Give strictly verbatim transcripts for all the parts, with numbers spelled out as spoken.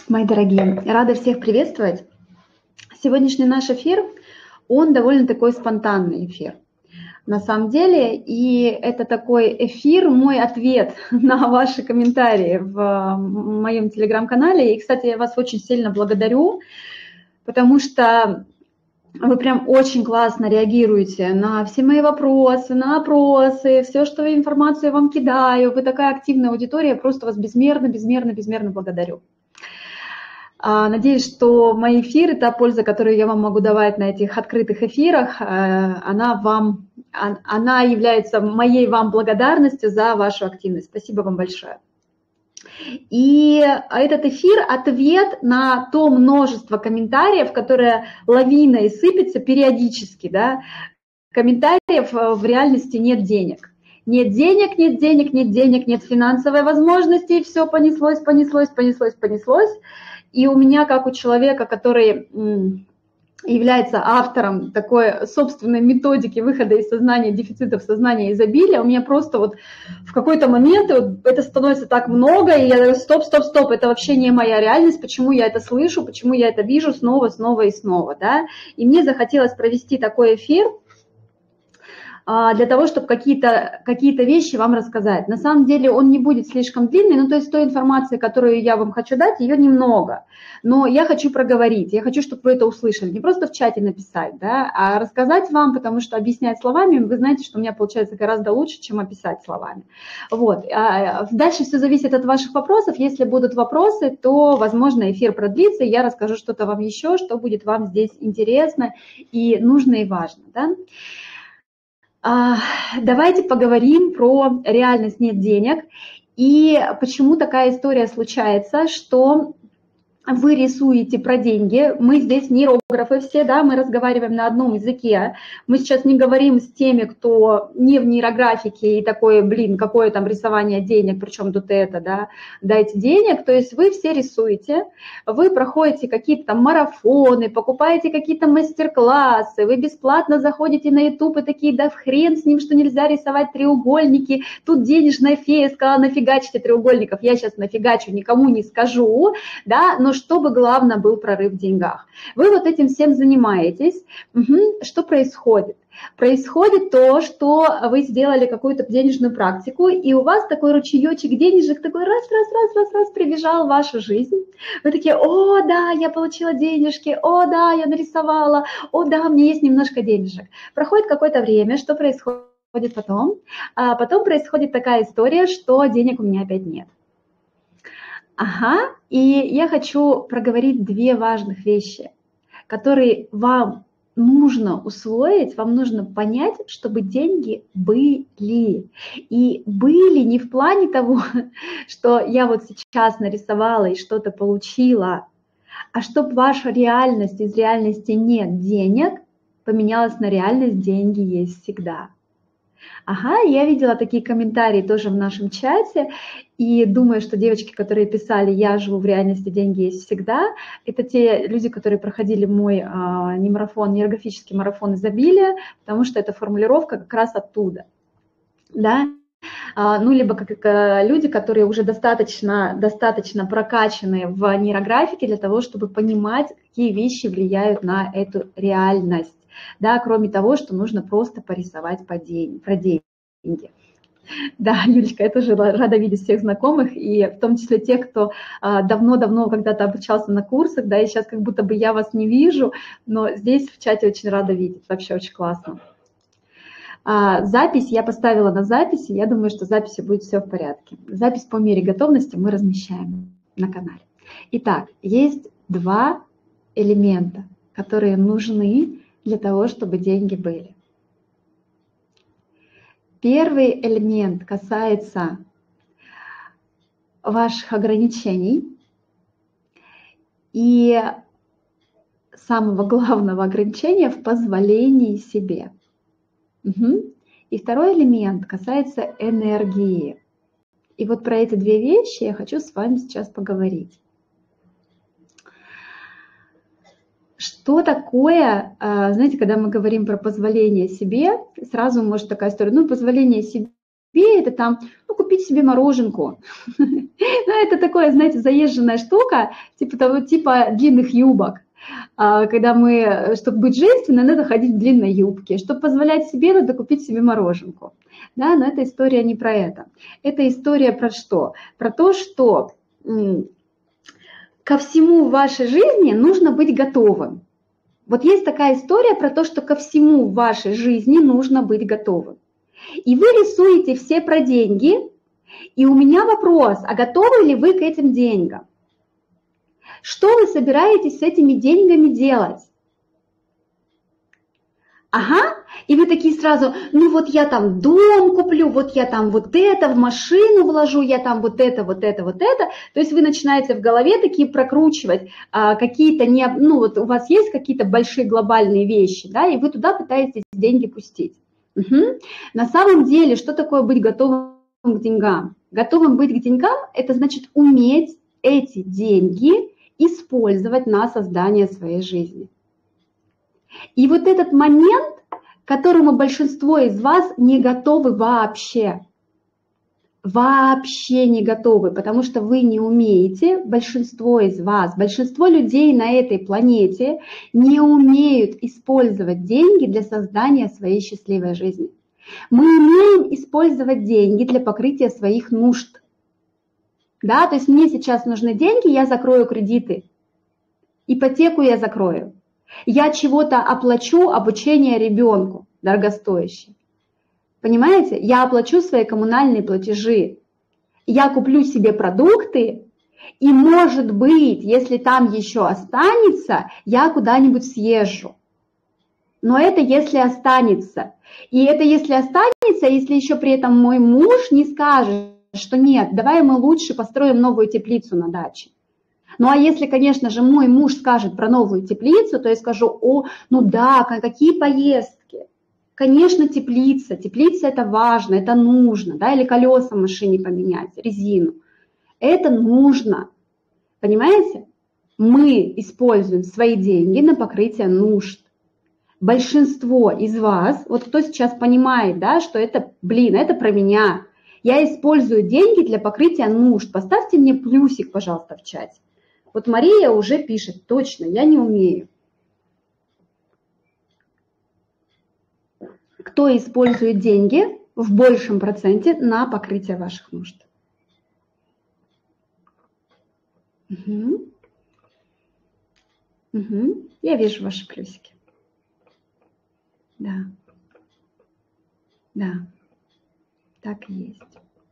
Мои дорогие, рада всех приветствовать. Сегодняшний наш эфир, он довольно такой спонтанный эфир. На самом деле, и это такой эфир, мой ответ на ваши комментарии в моем телеграм-канале. И, кстати, я вас очень сильно благодарю, потому что вы прям очень классно реагируете на все мои вопросы, на опросы, все, что информацию я вам кидаю. Вы такая активная аудитория, я просто вас безмерно, безмерно, безмерно благодарю. Надеюсь, что мои эфиры, та польза, которую я вам могу давать на этих открытых эфирах, она, вам, она является моей вам благодарностью за вашу активность. Спасибо вам большое. И этот эфир – ответ на то множество комментариев, которое лавиной сыпется периодически. Да? Комментариев в реальности нет денег. Нет денег, нет денег, нет денег, нет финансовой возможности, и все понеслось, понеслось, понеслось, понеслось. И у меня, как у человека, который является автором такой собственной методики выхода из сознания дефицита в сознание изобилия, у меня просто вот в какой-то момент вот это становится так много, и я говорю, стоп, стоп, стоп, это вообще не моя реальность, почему я это слышу, почему я это вижу снова, снова и снова, да? И мне захотелось провести такой эфир, для того, чтобы какие-то какие-то вещи вам рассказать. На самом деле он не будет слишком длинный, ну то есть той информации, которую я вам хочу дать, ее немного. Но я хочу проговорить, я хочу, чтобы вы это услышали, не просто в чате написать, да, а рассказать вам, потому что объяснять словами, вы знаете, что у меня получается гораздо лучше, чем описать словами. Вот. Дальше все зависит от ваших вопросов. Если будут вопросы, то, возможно, эфир продлится, и я расскажу что-то вам еще, что будет вам здесь интересно и нужно и важно, да. Давайте поговорим про реальность нет денег и почему такая история случается, что вы рисуете про деньги, мы здесь нейрографы все, да, мы разговариваем на одном языке, мы сейчас не говорим с теми, кто не в нейрографике и такой, блин, какое там рисование денег, причем тут это, да, дайте денег, то есть вы все рисуете, вы проходите какие-то там марафоны, покупаете какие-то мастер-классы, вы бесплатно заходите на YouTube и такие, да хрен с ним, что нельзя рисовать треугольники, тут денежная фея сказала, нафигачьте треугольников, я сейчас нафигачу, никому не скажу, да, но чтобы, главное, был прорыв в деньгах. Вы вот этим всем занимаетесь. Угу. Что происходит? Происходит то, что вы сделали какую-то денежную практику, и у вас такой ручеечек денежек, такой раз, раз, раз, раз, раз прибежал в вашу жизнь. Вы такие, о, да, я получила денежки, о, да, я нарисовала, о, да, у меня есть немножко денежек. Проходит какое-то время, что происходит потом? А потом происходит такая история, что денег у меня опять нет. Ага, и я хочу проговорить две важных вещи, которые вам нужно усвоить, вам нужно понять, чтобы деньги были. И были не в плане того, что я вот сейчас нарисовала и что-то получила, а чтобы ваша реальность из реальности нет денег поменялась на реальность деньги есть всегда. Ага, я видела такие комментарии тоже в нашем чате, и думаю, что девочки, которые писали «я живу в реальности, деньги есть всегда», это те люди, которые проходили мой а, не марафон, нейрографический марафон изобилия, потому что эта формулировка как раз оттуда, да. А, ну, либо как, как люди, которые уже достаточно, достаточно прокачаны в нейрографике для того, чтобы понимать, какие вещи влияют на эту реальность. Да, кроме того, что нужно просто порисовать по день, про деньги. Да, Юлечка, я тоже рада видеть всех знакомых, и в том числе тех, кто давно-давно когда-то обучался на курсах, да, и сейчас как будто бы я вас не вижу, но здесь в чате очень рада видеть, вообще очень классно. А, запись я поставила на записи, я думаю, что записи будет все в порядке. Запись по мере готовности мы размещаем на канале. Итак, есть два элемента, которые нужны для того, чтобы деньги были. Первый элемент касается ваших ограничений и самого главного ограничения в позволении себе. Угу. И второй элемент касается энергии. И вот про эти две вещи я хочу с вами сейчас поговорить. Что такое, знаете, когда мы говорим про позволение себе, сразу может такая история, ну, позволение себе это там, ну, купить себе мороженку. Ну, это такое, знаете, заезженная штука, типа того, типа длинных юбок. Когда мы, чтобы быть женственной, надо ходить в длинной юбке. Чтобы позволять себе, надо купить себе мороженку. Да, но эта история не про это. Это история про что? Про то, что ко всему в вашей жизни нужно быть готовым. Вот есть такая история про то, что ко всему в вашей жизни нужно быть готовым. И вы рисуете все про деньги, и у меня вопрос, а готовы ли вы к этим деньгам? Что вы собираетесь с этими деньгами делать? Ага, и вы такие сразу, ну вот я там дом куплю, вот я там вот это в машину вложу, я там вот это, вот это, вот это. То есть вы начинаете в голове такие прокручивать а, какие-то, не, ну вот у вас есть какие-то большие глобальные вещи, да, и вы туда пытаетесь деньги пустить. Угу. На самом деле, что такое быть готовым к деньгам? Готовым быть к деньгам – это значит уметь эти деньги использовать на создание своей жизни. И вот этот момент, к которому большинство из вас не готовы вообще, вообще не готовы, потому что вы не умеете, большинство из вас, большинство людей на этой планете не умеют использовать деньги для создания своей счастливой жизни. Мы умеем использовать деньги для покрытия своих нужд. Да, то есть мне сейчас нужны деньги, я закрою кредиты, ипотеку я закрою. Я чего-то оплачу, обучение ребенку дорогостоящее. Понимаете? Я оплачу свои коммунальные платежи. Я куплю себе продукты, и, может быть, если там еще останется, я куда-нибудь съезжу. Но это если останется. И это если останется, если еще при этом мой муж не скажет, что нет, давай мы лучше построим новую теплицу на даче. Ну а если, конечно же, мой муж скажет про новую теплицу, то я скажу, о, ну да, какие поездки. Конечно, теплица, теплица это важно, это нужно, да, или колеса в машине поменять, резину. Это нужно, понимаете? Мы используем свои деньги на покрытие нужд. Большинство из вас, вот кто сейчас понимает, да, что это, блин, это про меня. Я использую деньги для покрытия нужд. Поставьте мне плюсик, пожалуйста, в чате. Вот Мария уже пишет, точно, я не умею. Кто использует деньги в большем проценте на покрытие ваших нужд? Угу. Угу. Я вижу ваши плюсики. Да. Да. Так и есть.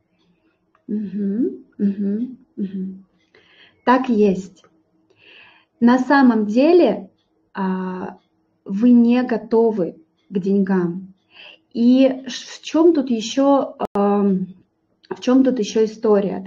Угу. Угу. Угу. Так и есть. На самом деле вы не готовы к деньгам. И в чем тут еще, в чем тут еще история,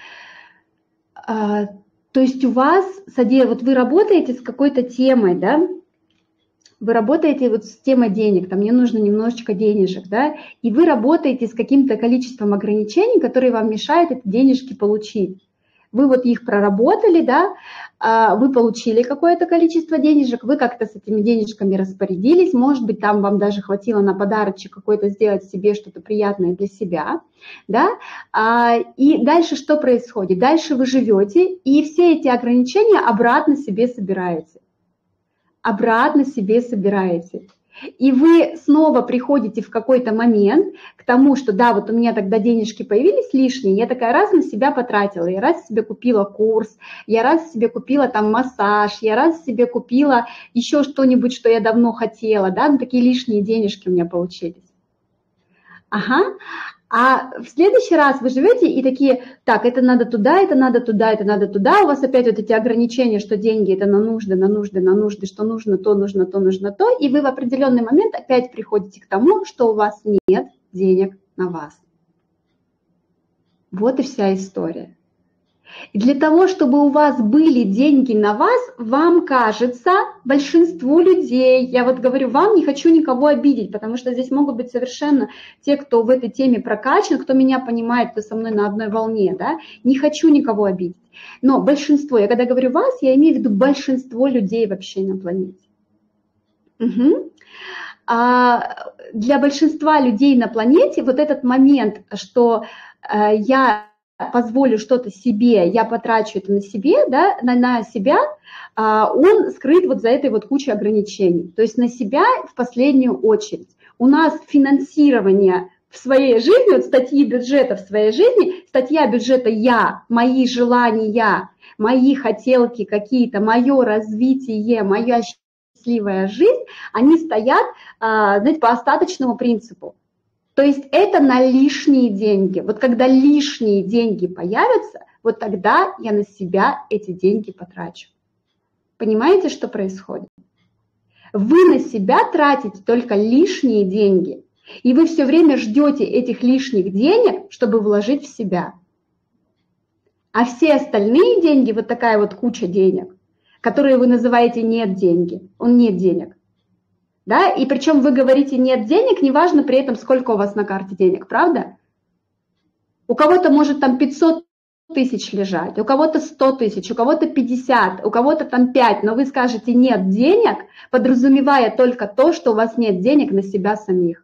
да? То есть у вас, вот вы работаете с какой-то темой, да? Вы работаете вот с темой денег, там мне нужно немножечко денежек, да? И вы работаете с каким-то количеством ограничений, которые вам мешают эти денежки получить. Вы вот их проработали, да, вы получили какое-то количество денежек, вы как-то с этими денежками распорядились, может быть, там вам даже хватило на подарочек какой-то сделать себе что-то приятное для себя, да, и дальше что происходит? Дальше вы живете, и все эти ограничения обратно себе собираете, обратно себе собираете. И вы снова приходите в какой-то момент к тому, что да, вот у меня тогда денежки появились лишние, я такая раз на себя потратила, я раз себе купила курс, я раз себе купила там массаж, я раз себе купила еще что-нибудь, что я давно хотела, да, ну, такие лишние денежки у меня получились. Ага. А в следующий раз вы живете и такие, так, это надо туда, это надо туда, это надо туда, у вас опять вот эти ограничения, что деньги это на нужды, на нужды, на нужды, что нужно то, нужно то, нужно то, и вы в определенный момент опять приходите к тому, что у вас нет денег на вас. Вот и вся история. И для того, чтобы у вас были деньги на вас, вам кажется, большинству людей, я вот говорю вам, не хочу никого обидеть, потому что здесь могут быть совершенно те, кто в этой теме прокачан, кто меня понимает, кто со мной на одной волне, да, не хочу никого обидеть. Но большинство, я когда говорю вас, я имею в виду большинство людей вообще на планете. Угу. для большинства людей на планете вот этот момент, что я позволю что-то себе, я потрачу это на себе, да, на, на себя, он скрыт вот за этой вот кучей ограничений. То есть на себя в последнюю очередь. У нас финансирование в своей жизни, вот статьи бюджета в своей жизни, статья бюджета «я», мои желания, мои хотелки какие-то, мое развитие, моя счастливая жизнь, они стоят, знаете, по остаточному принципу. То есть это на лишние деньги. Вот когда лишние деньги появятся, вот тогда я на себя эти деньги потрачу. Понимаете, что происходит? Вы на себя тратите только лишние деньги, и вы все время ждете этих лишних денег, чтобы вложить в себя. А все остальные деньги, вот такая вот куча денег, которые вы называете «нет деньги», он нет денег. Да? И причем вы говорите «нет денег», неважно при этом, сколько у вас на карте денег, правда? У кого-то может там пятьсот тысяч лежать, у кого-то сто тысяч, у кого-то пятьдесят, у кого-то там пять, но вы скажете «нет денег», подразумевая только то, что у вас нет денег на себя самих.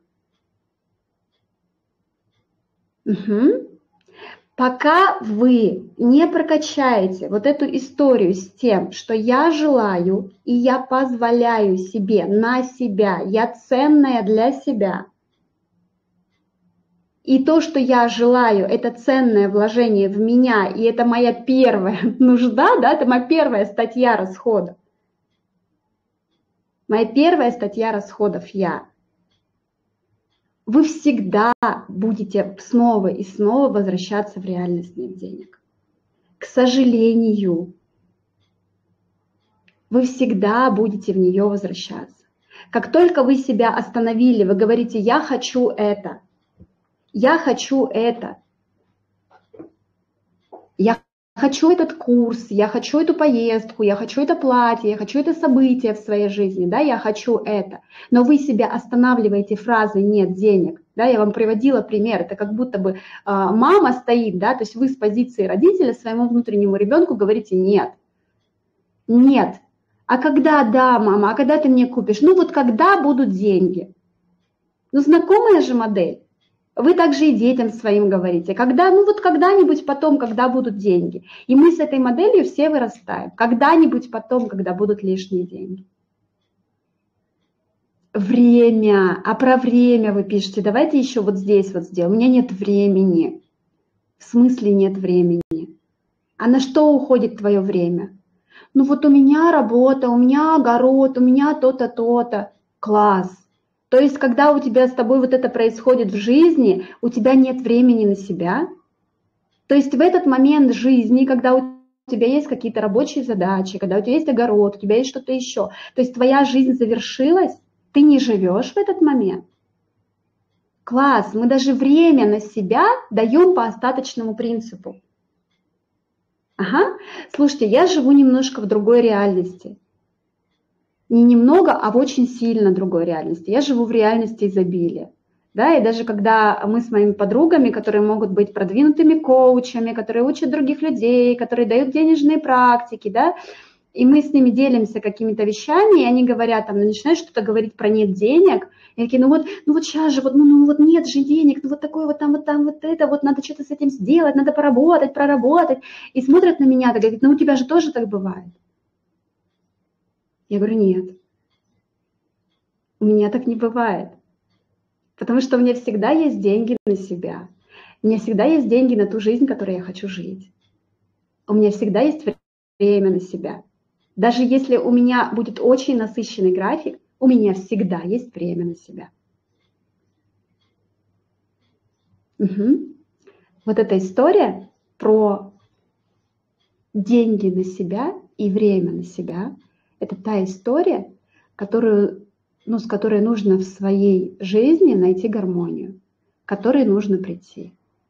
Угу. Пока вы не прокачаете вот эту историю с тем, что я желаю и я позволяю себе на себя, я ценная для себя, и то, что я желаю, это ценное вложение в меня, и это моя первая нужда, да, это моя первая статья расходов. Моя первая статья расходов «я». Вы всегда будете снова и снова возвращаться в реальность нет денег. К сожалению, вы всегда будете в нее возвращаться. Как только вы себя остановили, вы говорите «я хочу это», «я хочу это», «я хочу этот курс», «я хочу эту поездку», «я хочу это платье», «я хочу это событие в своей жизни», да, «я хочу это». Но вы себя останавливаете фразой «нет денег». Да, я вам приводила пример, это как будто бы э, мама стоит, да, то есть вы с позиции родителя своему внутреннему ребенку говорите «нет». Нет. А когда да, мама, а когда ты мне купишь? Ну вот когда будут деньги? Ну знакомая же модель. Вы также и детям своим говорите, когда, ну вот когда-нибудь потом, когда будут деньги. И мы с этой моделью все вырастаем. Когда-нибудь потом, когда будут лишние деньги. Время. А про время вы пишете. Давайте еще вот здесь вот сделаем. У меня нет времени. В смысле нет времени? А на что уходит твое время? Ну вот у меня работа, у меня огород, у меня то-то, то-то. Класс. То есть, когда у тебя с тобой вот это происходит в жизни, у тебя нет времени на себя. То есть в этот момент жизни, когда у тебя есть какие-то рабочие задачи, когда у тебя есть огород, у тебя есть что-то еще, то есть твоя жизнь завершилась, ты не живешь в этот момент. Класс, мы даже время на себя даем по остаточному принципу. Ага, слушайте, я живу немножко в другой реальности. Не немного, а в очень сильно другой реальности. Я живу в реальности изобилия. Да, и даже когда мы с моими подругами, которые могут быть продвинутыми коучами, которые учат других людей, которые дают денежные практики, да, и мы с ними делимся какими-то вещами, и они говорят, там, начинают что-то говорить про нет денег, и такие, ну вот, ну вот сейчас же, вот, ну, ну вот нет же денег, ну вот такое вот там, вот там, вот это, вот надо что-то с этим сделать, надо поработать, проработать. И смотрят на меня, так говорят, ну у тебя же тоже так бывает. Я говорю, нет, у меня так не бывает, потому что у меня всегда есть деньги на себя, у меня всегда есть деньги на ту жизнь, которой я хочу жить, у меня всегда есть время на себя. Даже если у меня будет очень насыщенный график, у меня всегда есть время на себя. Угу. Вот эта история про деньги на себя и время на себя, это та история, которую, ну, с которой нужно в своей жизни найти гармонию, к которой нужно прийти.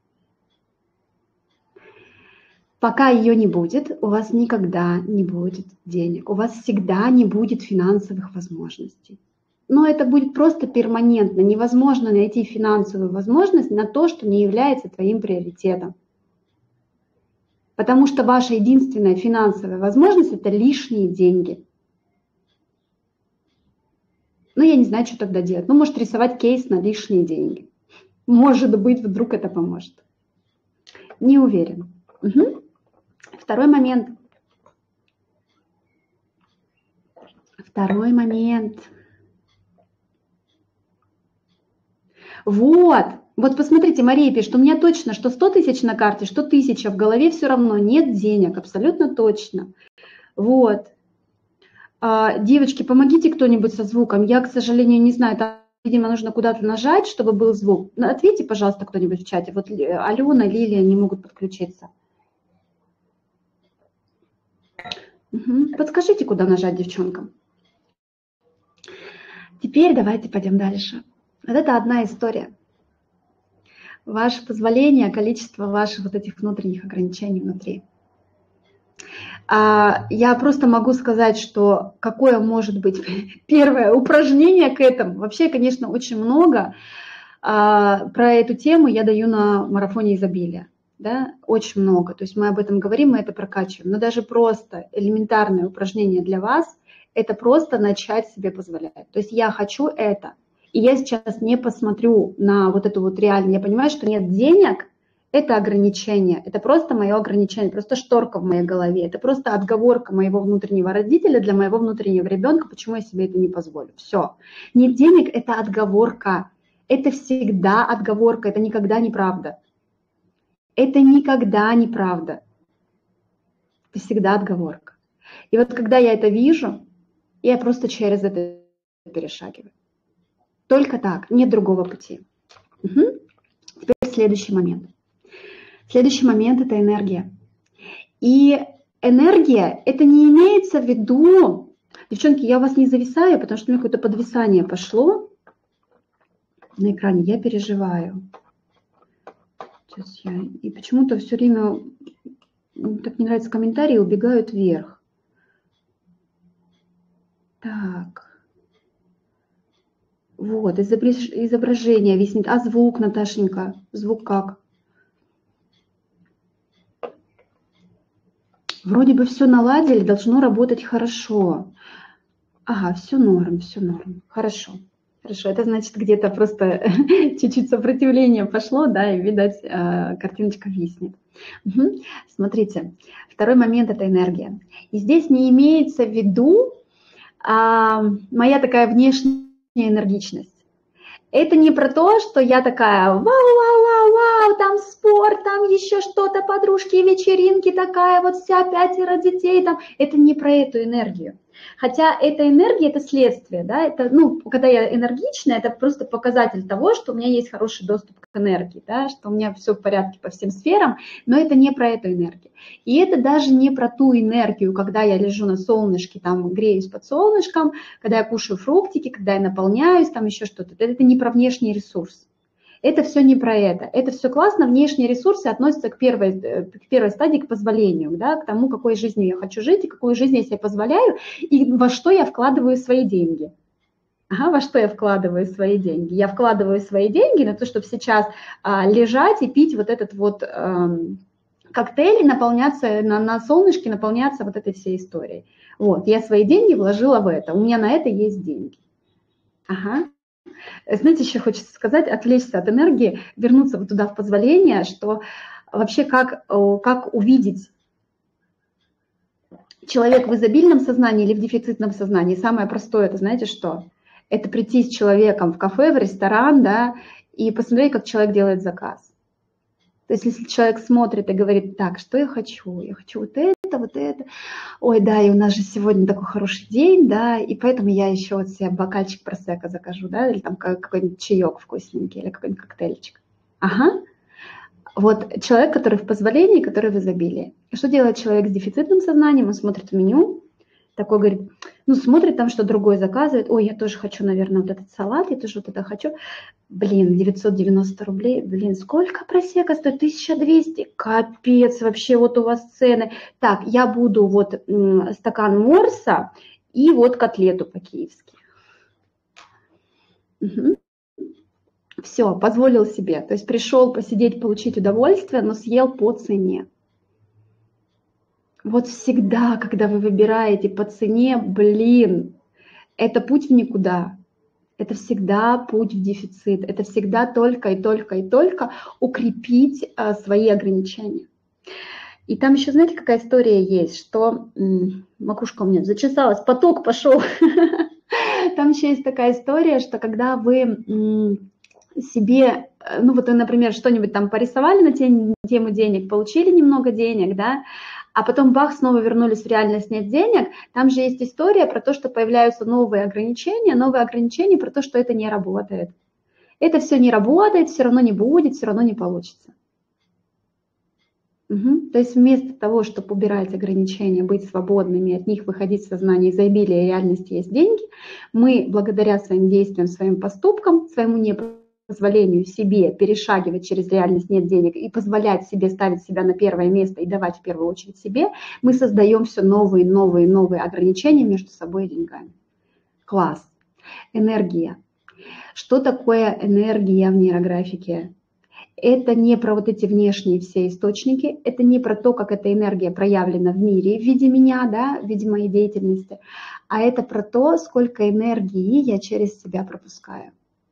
Пока ее не будет, у вас никогда не будет денег, у вас всегда не будет финансовых возможностей. Но это будет просто перманентно. Невозможно найти финансовую возможность на то, что не является твоим приоритетом. Потому что ваша единственная финансовая возможность – это лишние деньги. Ну, я не знаю, что тогда делать. Ну, может, рисовать кейс на лишние деньги. Может быть, вдруг это поможет. Не уверен. Угу. Второй момент. Второй момент. Вот. Вот посмотрите, Мария пишет, у меня точно, что сто тысяч на карте, что тысяча, в голове все равно нет денег, абсолютно точно. Вот. А, девочки, помогите кто-нибудь со звуком. Я, к сожалению, не знаю, там, видимо, нужно куда-то нажать, чтобы был звук. Ответьте, пожалуйста, кто-нибудь в чате. Вот Алена, Лилия не могут подключиться. Угу. Подскажите, куда нажать девчонкам. Теперь давайте пойдем дальше. Вот это одна история. Ваше позволение, количество ваших вот этих внутренних ограничений внутри. А я просто могу сказать, что какое может быть первое упражнение к этому. Вообще, конечно, очень много. А, про эту тему я даю на марафоне изобилия. Да? Очень много. То есть мы об этом говорим, мы это прокачиваем. Но даже просто элементарное упражнение для вас – это просто начать себе позволять. То есть я хочу это. И я сейчас не посмотрю на вот эту вот реальность. Я понимаю, что нет денег – это ограничение. Это просто мое ограничение, просто шторка в моей голове. Это просто отговорка моего внутреннего родителя для моего внутреннего ребенка, почему я себе это не позволю. Все. Нет денег – это отговорка. Это всегда отговорка, это никогда не правда. Это никогда не правда. Это всегда отговорка. И вот когда я это вижу, я просто через это перешагиваю. Только так, нет другого пути. Угу. Теперь следующий момент. Следующий момент – это энергия. И энергия – это не имеется в виду… Девчонки, я у вас не зависаю, потому что у меня какое-то подвисание пошло на экране. Я переживаю. Сейчас я… И почему-то все время так не нравятся комментарии, убегают вверх. Так. Вот, изображение виснет. А звук, Наташенька? Звук как? Вроде бы все наладили, должно работать хорошо. Ага, все норм, все норм. Хорошо. Хорошо, это значит где-то просто чуть-чуть сопротивление пошло, да, и, видать, картиночка виснет. Угу. Смотрите, второй момент – это энергия. И здесь не имеется в виду а, моя такая внешняя энергичность. Это не про то, что я такая вау-вау-вау-вау, там спорт, там еще что-то, подружки, вечеринки такая, вот вся пятеро детей там. Это не про эту энергию. Хотя эта энергия – это следствие, да, это, ну, когда я энергичная, это просто показатель того, что у меня есть хороший доступ к энергии, да, что у меня все в порядке по всем сферам, но это не про эту энергию. И это даже не про ту энергию, когда я лежу на солнышке, там, греюсь под солнышком, когда я кушаю фруктики, когда я наполняюсь, там еще что-то. Это не про внешний ресурс. Это все не про это. Это все классно. Внешние ресурсы относятся к первой, к первой стадии, к позволению, да, к тому, какой жизнью я хочу жить, и какую жизнь я себе позволяю, и во что я вкладываю свои деньги. Ага, во что я вкладываю свои деньги? Я вкладываю свои деньги на то, чтобы сейчас а, лежать и пить вот этот вот а, коктейль, и наполняться на, на солнышке, наполняться вот этой всей историей. Вот, я свои деньги вложила в это, у меня на это есть деньги. Ага. Знаете, еще хочется сказать, отвлечься от энергии, вернуться вот туда в позволение, что вообще как, как увидеть человек в изобильном сознании или в дефицитном сознании. Самое простое, это знаете что? Это прийти с человеком в кафе, в ресторан, да, и посмотреть, как человек делает заказ. То есть если человек смотрит и говорит, так, что я хочу? Я хочу вот это, вот это. Ой, да, и у нас же сегодня такой хороший день, да, и поэтому я еще вот себе бокальчик просекко закажу, да, или там какой-нибудь чаек вкусненький, или какой-нибудь коктейльчик. Ага. Вот человек, который в позволении, который в изобилии. И что делает человек с дефицитным сознанием? Он смотрит в меню, такой говорит, ну, смотрит там, что другой заказывает. Ой, я тоже хочу, наверное, вот этот салат, я тоже вот это хочу. Блин, девятьсот девяносто рублей. Блин, сколько просека стоит? тысяча двести. Капец, вообще вот у вас цены. Так, я буду вот м, стакан морса и вот котлету по-киевски. Угу. Все, позволил себе. То есть пришел посидеть, получить удовольствие, но съел по цене. Вот всегда, когда вы выбираете по цене, блин, это путь в никуда. Это всегда путь в дефицит, это всегда только и только и только укрепить а, свои ограничения. И там еще, знаете, какая история есть, что м, макушка у меня зачесалась, поток пошел. Там еще есть такая история, что когда вы м, себе, ну вот вы, например, что-нибудь там порисовали на тему денег, получили немного денег, да, а потом бах, снова вернулись в реальность, нет денег, там же есть история про то, что появляются новые ограничения, новые ограничения про то, что это не работает. Это все не работает, все равно не будет, все равно не получится. Угу. То есть вместо того, чтобы убирать ограничения, быть свободными, от них выходить в сознание, изобилия и реальности есть деньги, мы благодаря своим действиям, своим поступкам, своему непозволению себе перешагивать через реальность нет денег и позволять себе ставить себя на первое место и давать в первую очередь себе, мы создаем все новые, новые, новые ограничения между собой и деньгами. Класс. Энергия. Что такое энергия в нейрографике? Это не про вот эти внешние все источники, это не про то, как эта энергия проявлена в мире в виде меня, да, в виде моей деятельности, а это про то, сколько энергии я через себя пропускаю.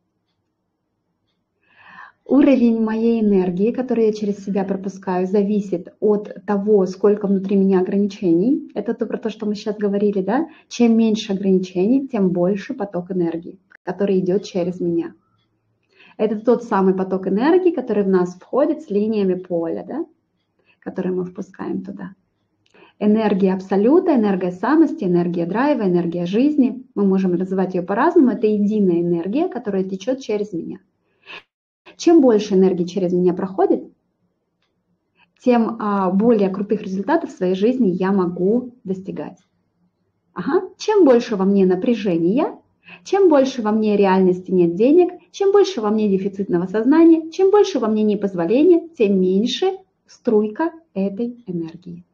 Уровень моей энергии, которую я через себя пропускаю, зависит от того, сколько внутри меня ограничений. Это то, про то, что мы сейчас говорили, да? Чем меньше ограничений, тем больше поток энергии, который идет через меня. Это тот самый поток энергии, который в нас входит с линиями поля, да? Которые мы впускаем туда. Энергия абсолюта, энергия самости, энергия драйва, энергия жизни. Мы можем называть ее по-разному. Это единая энергия, которая течет через меня. Чем больше энергии через меня проходит, тем а, более крутых результатов в своей жизни я могу достигать. Ага. Чем больше во мне напряжения, чем больше во мне реальности нет денег, чем больше во мне дефицитного сознания, чем больше во мне непозволения, тем меньше струйка этой энергии.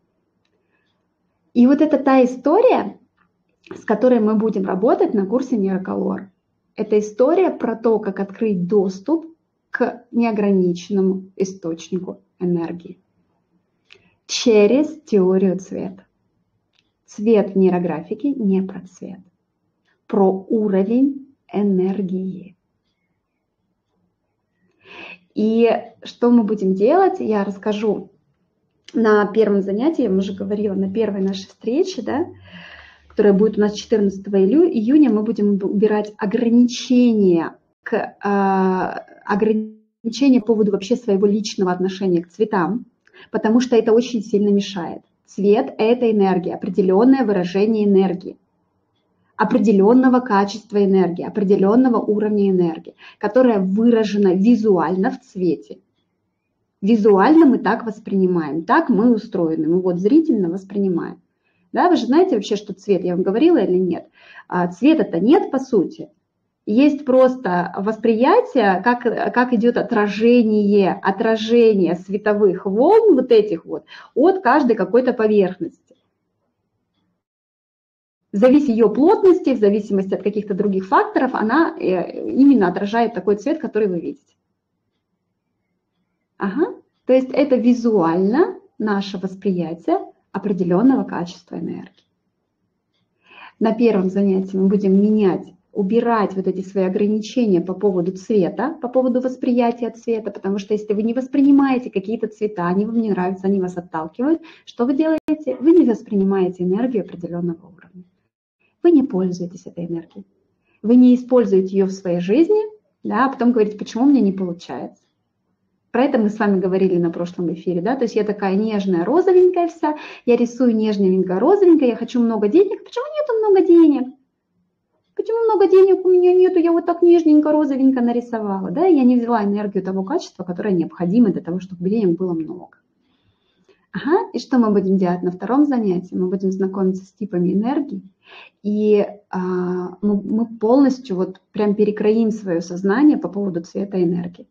И вот это та история, с которой мы будем работать на курсе Нейроколор. Это история про то, как открыть доступ к неограниченному источнику энергии через теорию цвета. Цвет в нейрографике не про цвет, про уровень энергии. И что мы будем делать, я расскажу на первом занятии, я уже говорила, на первой нашей встрече, да, которая будет у нас четырнадцатого июня, мы будем убирать ограничения, к, э, ограничения по поводу вообще своего личного отношения к цветам, потому что это очень сильно мешает. Цвет – это энергия, определенное выражение энергии, определенного качества энергии, определенного уровня энергии, которая выражена визуально в цвете. Визуально мы так воспринимаем, так мы устроены, мы вот зрительно воспринимаем. Да, вы же знаете вообще, что цвет, я вам говорила или нет? Цвета-то нет по сути. Есть просто восприятие, как, как идет отражение, отражение световых волн вот этих вот от каждой какой-то поверхности. В зависимости от ее плотности, в зависимости от каких-то других факторов, она именно отражает такой цвет, который вы видите. Ага. То есть это визуально наше восприятие определенного качества энергии. На первом занятии мы будем менять, убирать вот эти свои ограничения по поводу цвета, по поводу восприятия цвета, потому что если вы не воспринимаете какие-то цвета, они вам не нравятся, они вас отталкивают, что вы делаете? Вы не воспринимаете энергию определенного уровня. Вы не пользуетесь этой энергией. Вы не используете ее в своей жизни, да, а потом говорите, почему у меня не получается. Про это мы с вами говорили на прошлом эфире, да, то есть я такая нежная, розовенькая вся, я рисую нежненько, розовенько, я хочу много денег. Почему нету много денег? Почему много денег у меня нету? Я вот так нежненько, розовенько нарисовала, да, я не взяла энергию того качества, которое необходимо для того, чтобы денег было много. Ага, и что мы будем делать на втором занятии? Мы будем знакомиться с типами энергии, и а, мы, мы полностью вот прям перекроим свое сознание по поводу цвета энергии.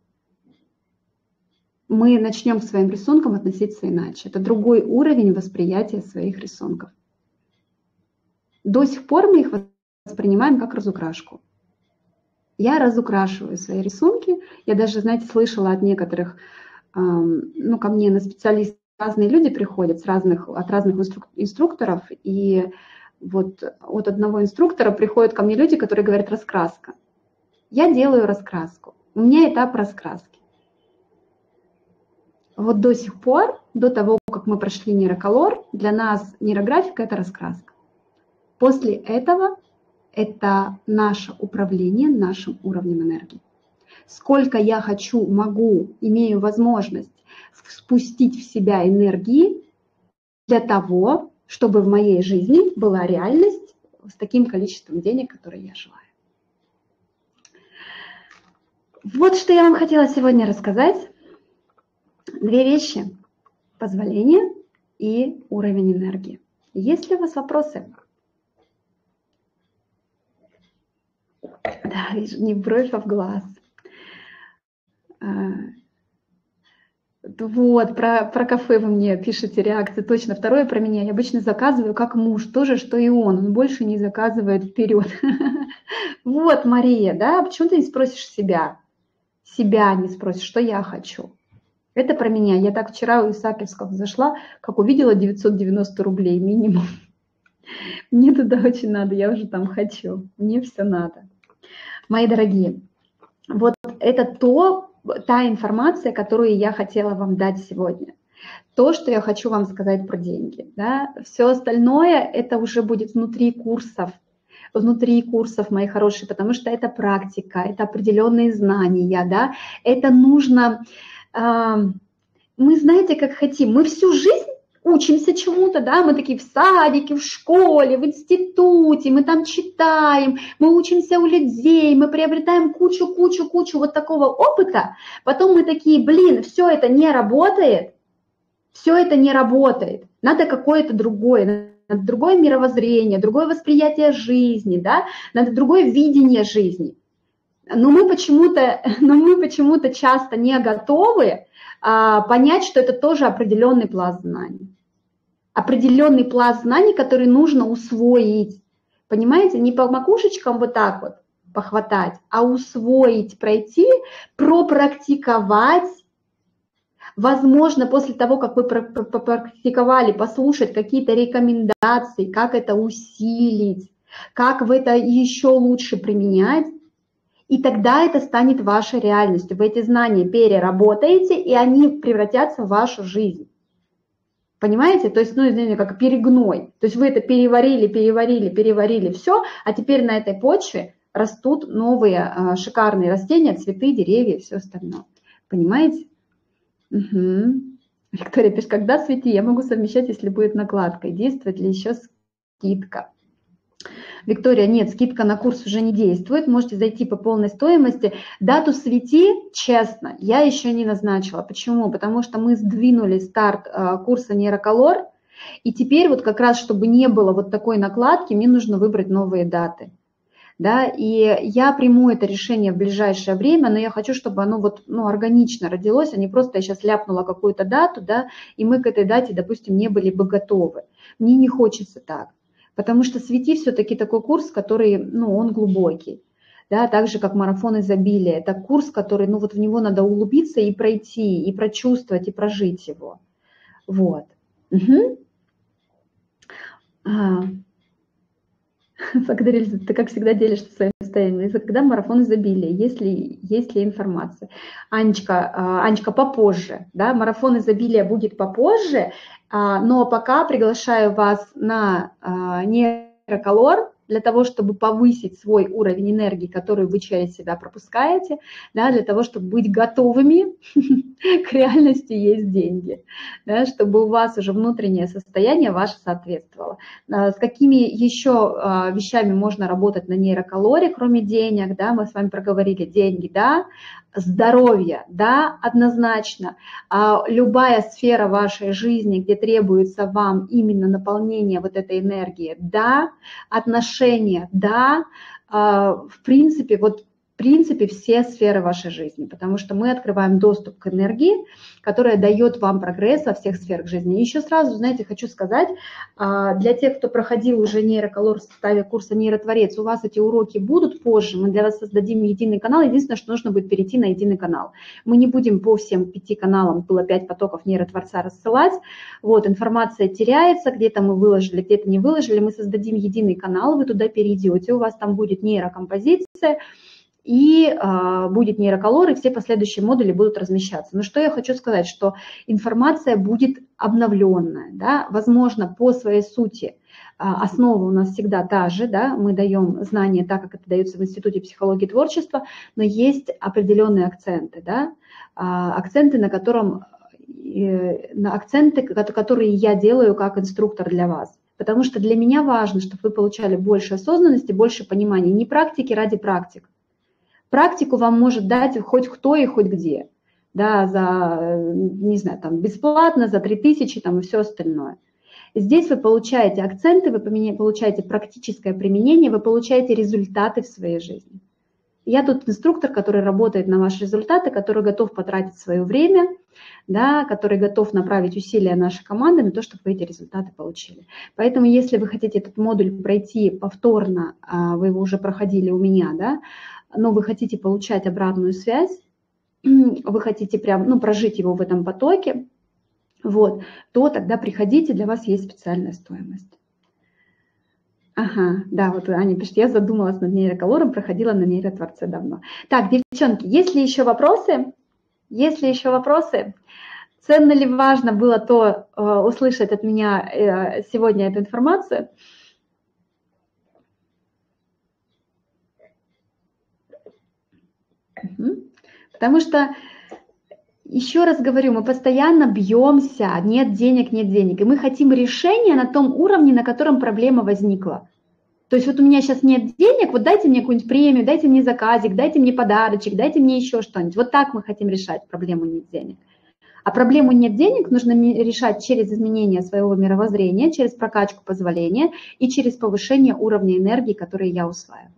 Мы начнем к своим рисункам относиться иначе. Это другой уровень восприятия своих рисунков. До сих пор мы их воспринимаем как разукрашку. Я разукрашиваю свои рисунки. Я даже, знаете, слышала от некоторых, ну, ко мне на специалистов разные люди приходят с разных, от разных инструкторов, и вот от одного инструктора приходят ко мне люди, которые говорят раскраска. Я делаю раскраску. У меня этап раскраски. Вот до сих пор, до того, как мы прошли нейроколор, для нас нейрографика – это раскраска. После этого это наше управление нашим уровнем энергии. Сколько я хочу, могу, имею возможность спустить в себя энергии для того, чтобы в моей жизни была реальность с таким количеством денег, которые я желаю. Вот что я вам хотела сегодня рассказать. Две вещи. Позволение и уровень энергии. Есть ли у вас вопросы? Да, вижу, не бровь, а в глаз. Вот, про, про кафе вы мне пишете реакции. Точно, второе про меня. Я обычно заказываю как муж, тоже, что и он. Он больше не заказывает вперед. Вот, Мария, да, почему ты не спросишь себя? Себя не спросишь, что я хочу. Это про меня. Я так вчера у Исаакиевского зашла, как увидела девятьсот девяносто рублей минимум. Мне туда очень надо, я уже там хочу. Мне все надо. Мои дорогие, вот это то, та информация, которую я хотела вам дать сегодня. То, что я хочу вам сказать про деньги. Да? Все остальное, это уже будет внутри курсов. Внутри курсов, мои хорошие, потому что это практика, это определенные знания. Да? Это нужно... Э, мы знаете, как хотим. Мы всю жизнь учимся чему-то, да, мы такие в садике, в школе, в институте, мы там читаем, мы учимся у людей, мы приобретаем кучу-кучу-кучу вот такого опыта, потом мы такие, блин, все это не работает, все это не работает, надо какое-то другое, надо другое мировоззрение, другое восприятие жизни, да, надо другое видение жизни. Но мы почему-то, но мы почему-то часто не готовы а, понять, что это тоже определенный пласт знаний. Определенный пласт знаний, который нужно усвоить. Понимаете, не по макушечкам вот так вот похватать, а усвоить, пройти, пропрактиковать. Возможно, после того, как вы попрактиковали, послушать какие-то рекомендации, как это усилить, как вы это еще лучше применять. И тогда это станет вашей реальностью. Вы эти знания переработаете, и они превратятся в вашу жизнь. Понимаете? То есть, ну, извините, как перегной. То есть вы это переварили, переварили, переварили, все, а теперь на этой почве растут новые а, шикарные растения, цветы, деревья и все остальное. Понимаете? Угу. Виктория пишет, когда свети, я могу совмещать, если будет накладка. Действует ли еще скидка? Виктория, нет, скидка на курс уже не действует, можете зайти по полной стоимости. Дату свети, честно, я еще не назначила. Почему? Потому что мы сдвинули старт курса нейроколор, и теперь вот как раз, чтобы не было вот такой накладки, мне нужно выбрать новые даты. Да, и я приму это решение в ближайшее время, но я хочу, чтобы оно вот, ну, органично родилось, а не просто я сейчас ляпнула какую-то дату, да, и мы к этой дате, допустим, не были бы готовы. Мне не хочется так. Потому что свети все-таки такой курс, который, ну, он глубокий, да, так же, как марафон изобилия. Это курс, который, ну, вот в него надо углубиться и пройти, и прочувствовать, и прожить его. Вот. Угу. А. Благодарю, Лиза, ты, как всегда, делишься своим состоянием. Когда марафон изобилия, есть ли, есть ли информация? Анечка, Анечка, попозже, да, марафон изобилия будет попозже, но пока приглашаю вас на нейроколор для того, чтобы повысить свой уровень энергии, который вы через себя пропускаете, да, для того, чтобы быть готовыми к реальности есть деньги, да, чтобы у вас уже внутреннее состояние ваше соответствовало. С какими еще вещами можно работать на нейроколоре, кроме денег, да, мы с вами проговорили деньги, да, здоровье, да, однозначно. Любая сфера вашей жизни, где требуется вам именно наполнение вот этой энергии, да, отношения, да, в принципе, вот принципе все сферы вашей жизни, потому что мы открываем доступ к энергии, которая дает вам прогресс во всех сферах жизни. И еще сразу, знаете, хочу сказать, для тех, кто проходил уже нейроколор в составе курса «Нейротворец», у вас эти уроки будут позже, мы для вас создадим единый канал, единственное, что нужно будет перейти на единый канал. Мы не будем по всем пяти каналам, было пять потоков нейротворца, рассылать, вот, информация теряется, где-то мы выложили, где-то не выложили, мы создадим единый канал, вы туда перейдете, у вас там будет нейрокомпозиция, и э, будет нейроколор, и все последующие модули будут размещаться. Но что я хочу сказать, что информация будет обновленная, да? Возможно, по своей сути э, основа у нас всегда та же, да? Мы даем знания так, как это дается в Институте психологии и творчества, но есть определенные акценты, да? э, акценты, на котором, э, на акценты, которые я делаю как инструктор для вас. Потому что для меня важно, чтобы вы получали больше осознанности, больше понимания, не практики ради практик. Практику вам может дать хоть кто и хоть где, да, за, не знаю, там, бесплатно, за три тысячи там, и все остальное. Здесь вы получаете акценты, вы получаете практическое применение, вы получаете результаты в своей жизни. Я тут инструктор, который работает на ваши результаты, который готов потратить свое время, да, который готов направить усилия нашей команды на то, чтобы вы эти результаты получили. Поэтому, если вы хотите этот модуль пройти повторно, вы его уже проходили у меня, да, но вы хотите получать обратную связь, вы хотите прям, ну, прожить его в этом потоке, вот, то тогда приходите, для вас есть специальная стоимость. Ага, да, вот Аня пишет, я задумалась над нейроколором, проходила на нейротворце давно. Так, девчонки, есть ли еще вопросы? Есть ли еще вопросы? Ценно ли, важно было то э, услышать от меня э, сегодня эту информацию? Потому что, еще раз говорю, мы постоянно бьемся, нет денег, нет денег, и мы хотим решения на том уровне, на котором проблема возникла. То есть вот у меня сейчас нет денег, вот дайте мне какую-нибудь премию, дайте мне заказик, дайте мне подарочек, дайте мне еще что-нибудь. Вот так мы хотим решать проблему нет денег. А проблему нет денег нужно решать через изменение своего мировоззрения, через прокачку позволения и через повышение уровня энергии, который я усваиваю.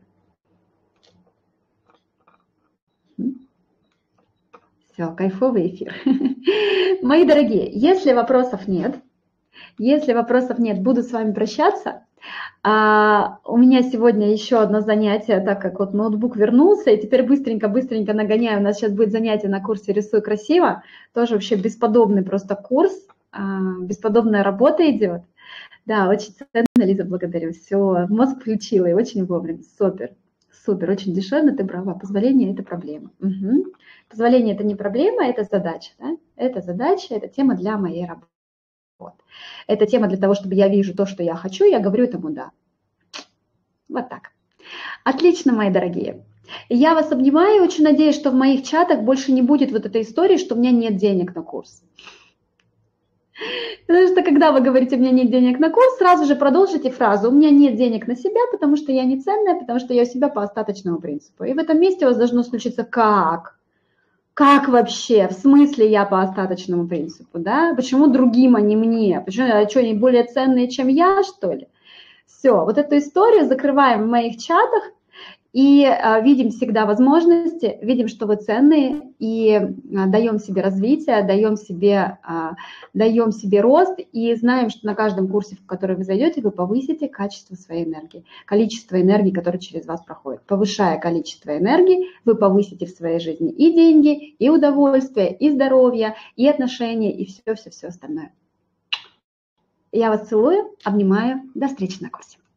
Все, кайфовый эфир. Мои дорогие, если вопросов нет, если вопросов нет, буду с вами прощаться. А, у меня сегодня еще одно занятие, так как вот ноутбук вернулся, и теперь быстренько-быстренько нагоняю. У нас сейчас будет занятие на курсе «Рисуй красиво». Тоже вообще бесподобный просто курс, а, бесподобная работа идет. Да, очень ценно, Лиза, благодарю. Все, мозг включила, и очень вовремя. Супер, супер, очень дешевно, ты права. Позволение – это проблема. Угу. Позволение – это не проблема, это задача. Да? Это задача, это тема для моей работы. Вот. Это тема для того, чтобы я вижу то, что я хочу, я говорю этому «да». Вот так. Отлично, мои дорогие. Я вас обнимаю, очень надеюсь, что в моих чатах больше не будет вот этой истории, что у меня нет денег на курс. Потому что когда вы говорите «у меня нет денег на курс», сразу же продолжите фразу «у меня нет денег на себя, потому что я не ценная, потому что я у себя по остаточному принципу». И в этом месте у вас должно случиться «как?». Как вообще? В смысле я по остаточному принципу, да? Почему другим, а не мне? Почему, а что, они более ценные, чем я, что ли? Все, вот эту историю закрываем в моих чатах и а, видим всегда возможности, видим, что вы ценные, и а, даем себе развитие, даем себе, а, даем себе рост, и знаем, что на каждом курсе, в который вы зайдете, вы повысите качество своей энергии, количество энергии, которое через вас проходит. Повышая количество энергии, вы повысите в своей жизни и деньги, и удовольствие, и здоровье, и отношения, и все-все-все остальное. Я вас целую, обнимаю, до встречи на курсе.